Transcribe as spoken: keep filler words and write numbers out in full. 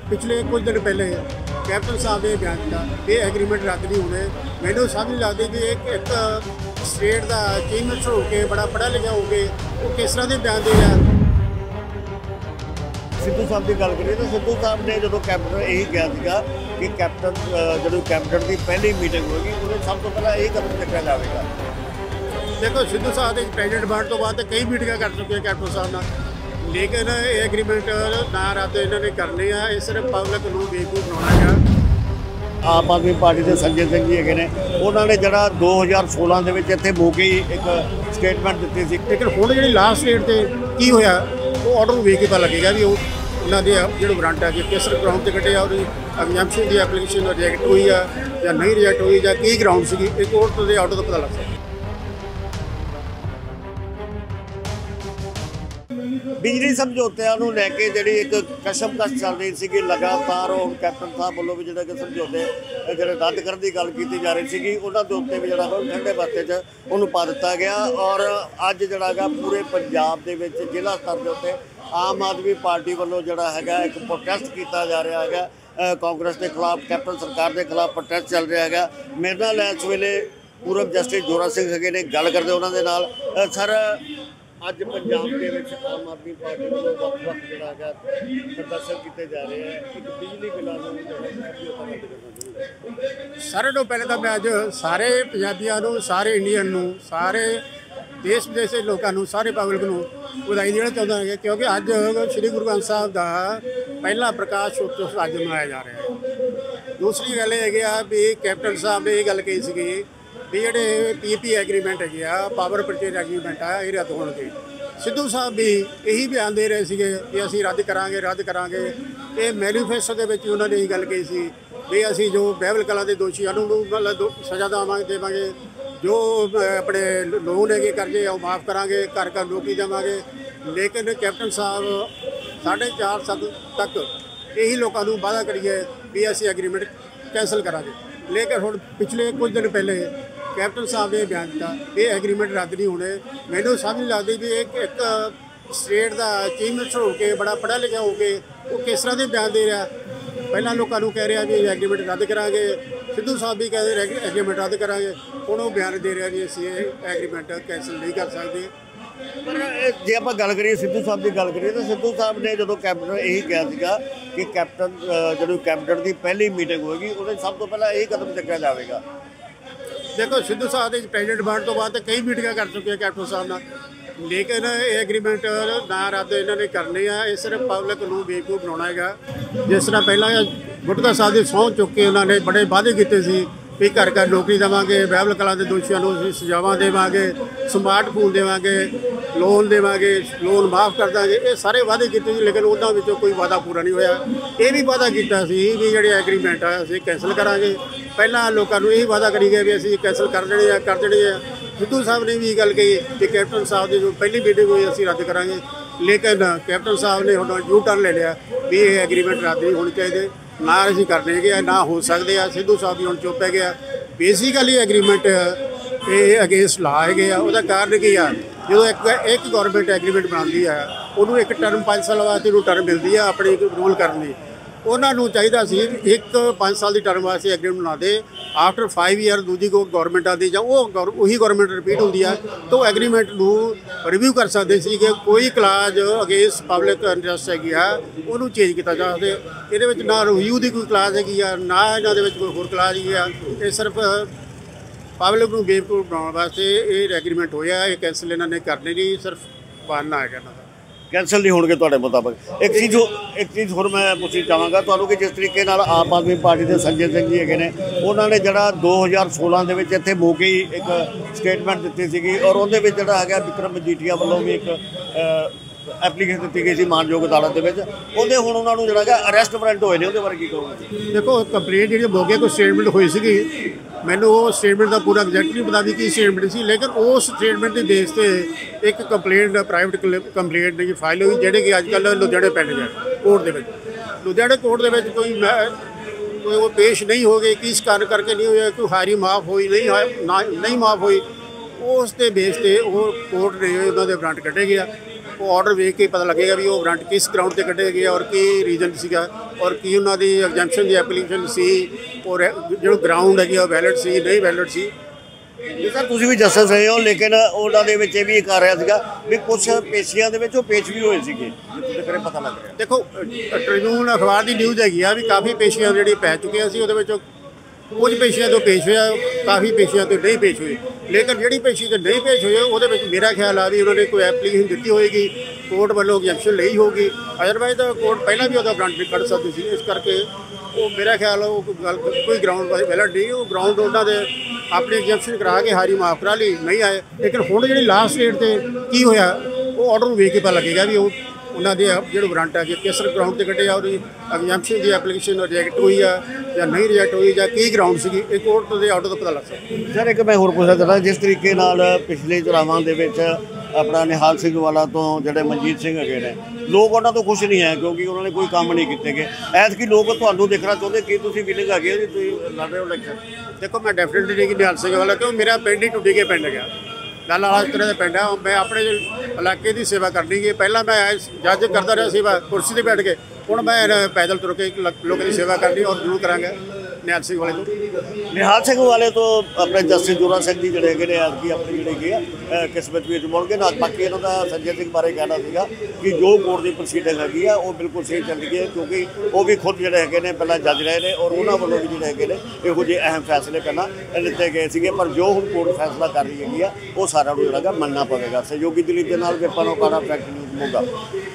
पिछले कुछ दिन पहले कैप्टन साहब ने बयान दिया ये एग्रीमेंट रद्द नहीं होने। मैंने समझ नहीं लगती कि एक एक स्टेट का चीफ मिनिस्टर होके बड़ा पढ़ा लिखा होके वो किस तरह के बयान दे रहा। सिद्धू साहब की गल करिए तो सिद्धू साहब ने जो कैबिनेट यही कहा था कि कैप्टन जो कैबिनेट की पहली मीटिंग होगी उन्हें सब तो पहले यही कदम चुका जाएगा। देखो सिद्धू साहब एक प्रेजिडेंट बनने तो बाद कई मीटिंग कर चुके हैं कैप्टन साहब नाल, लेकिन ये एग्रीमेंट ना रद्द इन्होंने करने आ, ये सिर्फ पब्लिक को बेवकूफ बनाना है। आम आदमी पार्टी के संजय सिंह जी है उन्होंने जरा दो हज़ार सोलह के इतने मौके ही एक स्टेटमेंट दी थी, लेकिन हुण जी लास्ट डेट से की होया वो ऑर्डर वेख के पता लगेगा भी उन्होंने जो वारंट है कि किस ग्राउंड से कटे और एग्जाम्पशन की एप्लीकेशन रिजैक्ट हुई है या नहीं रिजैक्ट हुई या की ग्राउंड सी एक कोर्ट के ऑर्डर तो पता लग सकता। बिजली समझौतिਆਂ लैके जी एक कशमकश चल रही थी लगातार और कैप्टन साहब वालों भी जो समझौते जो रद्द करने की गल की जा रही थी उन्होंने उत्ते भी जो ठंडे बस्ते च उन्होंने पा दिता गया। और अज जोड़ा पूरे पंजाब के जिला स्तर के उत्ते आम आदमी पार्टी वालों जोड़ा है एक प्रोटेस्ट किया जा रहा है कांग्रेस के खिलाफ, कैप्टन सरकार के खिलाफ प्रोटेस्ट चल रहा है। मेरे नाल इस वेले पूर्व जस्टिस जोरा सिंह है ने गल करते उन्होंने नाल सर अज पंजाब के आम आदमी पार्टी वालों वक्-वक् जोड़ा है प्रदर्शन किए जा रहे हैं एक बिजली बिलों सारे तो पहले तो मैं अज सारे पंजाबियों को सारे इंडियन को सारे देश विदेश के लोगों को सारे पब्लिक को बधाई देना चाहता है क्योंकि अज श्री गुरु ग्रंथ साहब का पहला प्रकाश उत्सव अज मनाया जा रहा है। दूसरी गल है भी कैप्टन साहब ने यह गल कही सी भी जोड़े पी पी एग्रीमेंट है पावर परचेज एग्रीमेंट है ये रद्द होने। सिद्धू साहब भी यही बयान दे रहे थे कि असी रद्द करांगे रद्द करांगे। ये मैनीफेस्टो के उन्होंने यही गल कही सी भी असी जो बहबल कलां के दोषियों मतलब सज़ा देवांगे देवांगे, जो अपने लोन है कर्जे वो माफ़ करांगे, घर घर नौकरी देवांगे। लेकिन कैप्टन साहब साढ़े चार साल तक यही लोगों को वादा करिए भी असी एग्रीमेंट कैंसल करांगे। लेकिन हुण पिछले कुछ दिन पहले कैप्टन साहब ने बयान दिया ये एग्रीमेंट रद्द नहीं होने। मैंने समझ नहीं लगती भी एक एक स्टेट का चीफ मिनिस्टर होके बड़ा पढ़ा लिखा होके वो किस तरह के बयान दे रहा। पहला लोगों को कह रहा भी एग्रीमेंट रद्द करांगे, सिद्धू साहब भी कह रहे एग्रीमेंट रद्द करांगे, हुण वो बयान दे रहा जी असीं एग्रीमेंट कैंसल नहीं कर सकते। पर जे आप गल करिए सिद्धू साहब की गल करिए तो सिद्धू साहब ने जो कैबिनेट यही कहा कि कैप्टन जो कैबिनेट की पहली मीटिंग होगी उन्हें सब तो पहले यही कदम चुका जाएगा। देखो सिद्धू साहब एक प्रेजिडेंट बनने तो बाद कई मीटिंग कर चुके हैं कैप्टन साहब नाल, लेकिन ये एग्रीमेंट ना रद्द इन्होंने करने आ, ये सिर्फ पब्लिक को बेवकूफ बनाना है। जिस तरह पहला गुटका साहब की सौं चुक के उन्होंने बड़े वादे किए थे भी घर घर नौकरी देवांगे, बहबल कलां के दोषियों को सजावां देवांगे, स्मार्ट फोन देवांगे, लोन देवांगे, लोन माफ़ कर देंगे। ये सारे वादे किए थे लेकिन उन्होंने कोई वादा पूरा नहीं होया। ये भी वादा किया भी जोड़े एग्रीमेंट है असीं कैंसल करांगे। पहला लोगों को यही वादा करी गए भी असीं कैंसल कर देने आ कर देने आ। सिद्धू साहब ने भी गल कही कि कैप्टन साहब की जो पहली मीटिंग हुई असीं रद्द करांगे, लेकिन कैप्टन साहब ने हुण यू टर्न ले लिया भी ये एग्रीमेंट रद्द नहीं होने चाहिए, ना असीं करने गए ना हो सकते हैं। सिद्धू साहब भी हुण चुप है गया। बेसिकली एग्रीमेंट ये अगेंस्ट ला है उसका कारण की है जो एक एक गौरमेंट एग्रीमेंट बनाती है उन्होंने एक टर्म पाँच साल वास्ते टर्म मिलती है अपनी रूल करने। उन्होंने चाहिए सी एक पाँच साल की टर्म वास्ते एग्रीमेंट बना दे, आफ्टर फाइव ईयर दूजी को गौरमेंट आती जां वो उही गौरमेंट रिपीट होती है तो एग्रीमेंट को रिव्यू कर सकते सी कि कोई क्लाज अगेंस्ट पब्लिक इंटरस्ट हैगी है उन्होंने चेंज किया जा सकते। ये ना रिव्यू की कोई क्लाज हैगी है ना इन्होंने कोई होर क्लाज है। ये सिर्फ पब्लिक को बेवकूफ बनाने वास्ते ये एग्रीमेंट होया, ये कैंसल इन्होंने करने नहीं, सिर्फ बहाना है इन्हों कैंसल नहीं होंगे तुहाडे मुताबिक। एक चीज़ एक चीज़ होर मैं पूछना चाहांगा तुहानूं कि जिस तरीके नाल आम आदमी पार्टी के संजय सिंह जी है उन्होंने जरा दो हज़ार सोलह के इतने मौके ही एक स्टेटमेंट दी सी और उहदे विच जिहड़ा है विक्रम मजीठिया वालों भी एक एप्लीकेशन दी गई थी मानयोग अदालत के उहदे हुण उन्हां नूं जिहड़ा अरेस्ट वारंट होए ने उहदे बारे की कहोगे? देखो कंप्लेंट जी मौके को स्टेटमेंट हुई सी मैनू वो स्टेटमेंट का पूरा एग्जैक्ट नहीं पता भी की स्टेटमेंट सी, लेकिन उस स्टेटमेंट के बेस पर एक कंप्लेंट प्राइवेट कंप्लेंट की फाइल हुई जिहड़ी कि अजकल लुधियाणे पिंड है कोर्ट के लुधियाणे कोर्ट के कोई कोई वो पेश नहीं हो गए किस कारण करके नहीं हुआ, कोई हारी माफ़ हुई नहीं नहीं माफ़ हुई, उस बेस पर वो कोर्ट ने उन्होंने वारंट कटे गया। ਉਹ ਆਰਡਰ ਵੇਖ ਕੇ ਪਤਾ ਲੱਗੇਗਾ ਵੀ ਉਹ ਵਾਰੰਟ ਕਿਸ ਗਰਾਊਂਡ ਤੇ ਕੱਢੇ ਗਏ ਔਰ ਕੀ ਰੀਜਨ ਸੀਗਾ ਔਰ ਕੀ ਉਹਨਾਂ ਦੀ ਐਗਜ਼ੈਂਪਸ਼ਨ ਦੀ ਐਪਲੀਕੇਸ਼ਨ ਸੀ ਔਰ ਜਿਹੜਾ ਗਰਾਊਂਡ ਹੈਗੀ ਉਹ ਵੈਲਿਡ ਸੀ ਨਹੀਂ ਵੈਲਿਡ ਸੀ। ਜੀ ਸਰ ਤੁਸੀਂ ਵੀ ਜਸਟਿਸ ਰਹੇ ਹੋ, ਲੇਕਿਨ ਉਹਨਾਂ ਦੇ ਵਿੱਚ ਇਹ ਵੀ ਇੱਕ ਆ ਰਿਹਾ ਸੀਗਾ ਵੀ ਕੁਝ ਪੇਸ਼ੀਆਂ ਦੇ ਵਿੱਚ ਉਹ ਪੇਸ਼ ਵੀ ਹੋਏ ਸੀਗੇ, ਜਿੱਥੇ ਪਤਾ ਲੱਗ ਰਿਹਾ। ਦੇਖੋ ਟ੍ਰਿਬਿਊਨ ਅਖਬਾਰ ਦੀ ਨਿਊਜ਼ ਹੈਗੀ ਆ ਵੀ ਕਾਫੀ ਪੇਸ਼ੀਆਂ ਜਿਹੜੀ ਪੈ ਚੁੱਕੀਆਂ ਸੀ, ਉਹਦੇ ਵਿੱਚੋਂ ਕੁਝ ਪੇਸ਼ੀਆਂ ਤੋਂ ਪੇਸ਼ ਹੋਇਆ, ਕਾਫੀ ਪੇਸ਼ੀਆਂ ਤੋਂ ਨਹੀਂ ਪੇਸ਼ ਹੋਏ। ਲੇਕਿਨ ਜਿਹੜੀ ਪੇਸ਼ੀ ਤੇ ਨਹੀਂ ਪੇਸ਼ ਹੋਈ ਉਹਦੇ ਵਿੱਚ ਮੇਰਾ ਖਿਆਲ ਆ ਵੀ ਉਹਨਾਂ ਨੇ ਕੋਈ ਐਪਲੀਕੇਸ਼ਨ ਦਿੱਤੀ ਹੋਏਗੀ, ਕੋਰਟ ਵੱਲੋਂ ਐਕਸ਼ਨ ਲਈ ਹੋਊਗੀ, ਅਦਰਵਾਈਜ਼ ਤਾਂ ਕੋਰਟ ਪਹਿਲਾਂ ਵੀ ਉਹਦਾ ਵਾਰੰਟ ਕੱਢ ਸਕਦੀ ਸੀ। ਇਸ ਕਰਕੇ ਉਹ ਮੇਰਾ ਖਿਆਲ ਉਹ ਕੋਈ ਗੱਲ ਕੋਈ ਗਰਾਊਂਡ ਵੈਲਿਡ ਨਹੀਂ, ਉਹ ਗਰਾਊਂਡ ਉਹਨਾਂ ਦੇ ਆਪਣੀ ਐਗਜ਼ੈਂਪਸ਼ਨ ਕਰਾ ਕੇ ਹਾਰੀ ਮਾਫ ਕਰਾ ਲਈ ਨਹੀਂ ਆਏ। ਲੇਕਿਨ ਹੁਣ ਜਿਹੜੀ ਲਾਸਟ ਡੇਟ ਤੇ ਕੀ ਹੋਇਆ ਉਹ ਆਰਡਰ ਨੂੰ ਵੇਖ ਕੇ ਪਤਾ ਲੱਗੇਗਾ ਵੀ ਉਹ ਉਹਨਾਂ ਦੇ ਜਿਹੜੇ ਵਾਰੰਟ ਆ ਕਿ ਕਿਸ ਗਰਾਊਂਡ ਤੇ ਕੱਢੇ ਆ, ਉਹਦੀ ਐਗਜ਼ੈਂਪਸ਼ਨ ਦੀ ਐਪਲੀਕੇਸ਼ਨ ਰਿਜੈਕਟ ਹੋਈ ਆ ਜਾਂ ਨਹੀਂ ਰਿਜੈਕਟ ਹੋਈ ਜਾਂ ਕੀ ਗਰਾਊਂਡ ਸੀਗੀ, ਇਹ ਕੋਰਟ ਦੇ ਆਰਡਰ ਤੋਂ ਪਤਾ ਲੱਗ ਸਕਦਾ। ਸਰ ਇੱਕ ਮੈਂ ਹੋਰ ਪੁੱਛਣਾ ਚਾਹੁੰਦਾ, ਜਿਸ ਤਰੀਕੇ ਨਾਲ ਪਿਛਲੇ ਚੁਣਾਵਾਂ ਦੇ ਵਿੱਚ ਆਪਣਾ ਨਿਹਾਲ ਸਿੰਘ ਵਾਲਾ ਤੋਂ ਜਿਹੜੇ ਮਨਜੀਤ ਸਿੰਘ ਹੈਗੇ ਨੇ, ਲੋਕ ਉਹਨਾਂ ਤੋਂ ਖੁਸ਼ ਨਹੀਂ ਹੈ ਕਿਉਂਕਿ ਉਹਨਾਂ ਨੇ ਕੋਈ ਕੰਮ ਨਹੀਂ ਕੀਤੇ ਗਏ। ਐਤਕੀ ਲੋਕ ਤੁਹਾਨੂੰ ਦੇਖਣਾ ਚਾਹੁੰਦੇ ਕਿ ਤੁਸੀਂ ਵਿਲਿੰਗ ਹੈਗੇ ਹੋ ਜੀ, ਤੁਸੀਂ ਲੜ ਰਹੇ ਹੋ ਇਲੈਕਸ਼ਨ? ਦੇਖੋ ਮੈਂ ਡੈਫੀਨੇਟਲੀ ਨਹੀਂ ਕਿ ਨਿਹਾਲ ਸਿੰਘ ਵਾਲਾ, ਕਿਉਂ ਮੇਰਾ ਪਿੰਡ ਹੀ ਟੁੱਟੀ ਕੇ ਪਿੰਡ ਗਿਆ, ਲਾਲਾ ਵਾਲਾ ਤਰ੍ਹਾਂ ਦਾ ਪਿੰਡ ਆ। ਮੈਂ ਆਪਣੇ ਇਲਾਕੇ ਦੀ ਸੇਵਾ ਕਰਨੀ ਗਈ, ਪਹਿਲਾਂ ਮੈਂ ਜੱਜ ਕਰਦਾ ਰਿਹਾ ਸੇਵਾ ਕੁਰਸੀ 'ਤੇ ਬੈਠ ਕੇ, ਹੁਣ ਮੈਂ ਪੈਦਲ ਤੁਰ ਕੇ ਲੋਕਾਂ ਦੀ ਸੇਵਾ ਕਰਨੀ ਔਰ ਜ਼ਰੂਰ ਕਰਾਂਗਾ। ਨਿਹਾਲ ਸਿੰਘ ਵਾਲੇ ਤੋਂ ਨਿਹਾਲ ਸਿੰਘ ਵਾਲੇ ਤੋਂ ਆਪਣੇ ਜਸਟਿਸ ਜੋਰਾ ਸਿੰਘ ਜੀ ਜਿਹੜੇ ਹੈਗੇ ਨੇ ਐਤਕੀ ਆਪਣੀ ਜਿਹੜੀ ਹੈਗੀ ਆ ਕਿਸਮਤ ਵੀ ਅਜਮਾਉਣਗੇ ਨਾ। ਬਾਕੀ ਇਹਨਾਂ ਦਾ ਸੰਜੇ ਸਿੰਘ ਬਾਰੇ ਕਹਿਣਾ ਸੀਗਾ ਕਿ ਜੋ ਕੋਰਟ ਦੀ ਪ੍ਰੋਸੀਡਿੰਗ ਹੈਗੀ ਆ ਉਹ ਬਿਲਕੁਲ ਸਹੀ ਚੱਲ ਰਹੀ ਹੈ, ਕਿਉਂਕਿ ਉਹ ਵੀ ਖੁਦ ਜਿਹੜੇ ਹੈਗੇ ਨੇ ਪਹਿਲਾਂ ਜੱਜ ਰਹੇ ਨੇ ਔਰ ਉਹਨਾਂ ਵੱਲੋਂ ਵੀ ਜਿਹੜੇ ਹੈਗੇ ਨੇ ਇਹੋ ਜਿਹੇ ਅਹਿਮ ਫੈਸਲੇ ਪਹਿਲਾਂ ਲਿੱਤੇ ਗਏ ਸੀਗੇ। ਪਰ ਜੋ ਹੁਣ ਕੋਰਟ ਫੈਸਲਾ ਕਰ ਰਹੀ ਹੈਗੀ ਆ ਉਹ ਸਾਰਿਆਂ ਨੂੰ ਜਿਹੜਾ ਮੰਨਣਾ ਪਵੇਗਾ। ਸਹਿਯੋਗੀ ਦਿਲੀਪ ਦੇ ਨਾਲ ਵਿਪਨ ਓਕਾੜਾ, ਫੈਕਟ ਨਿਊਜ਼ ਮੋਗਾ।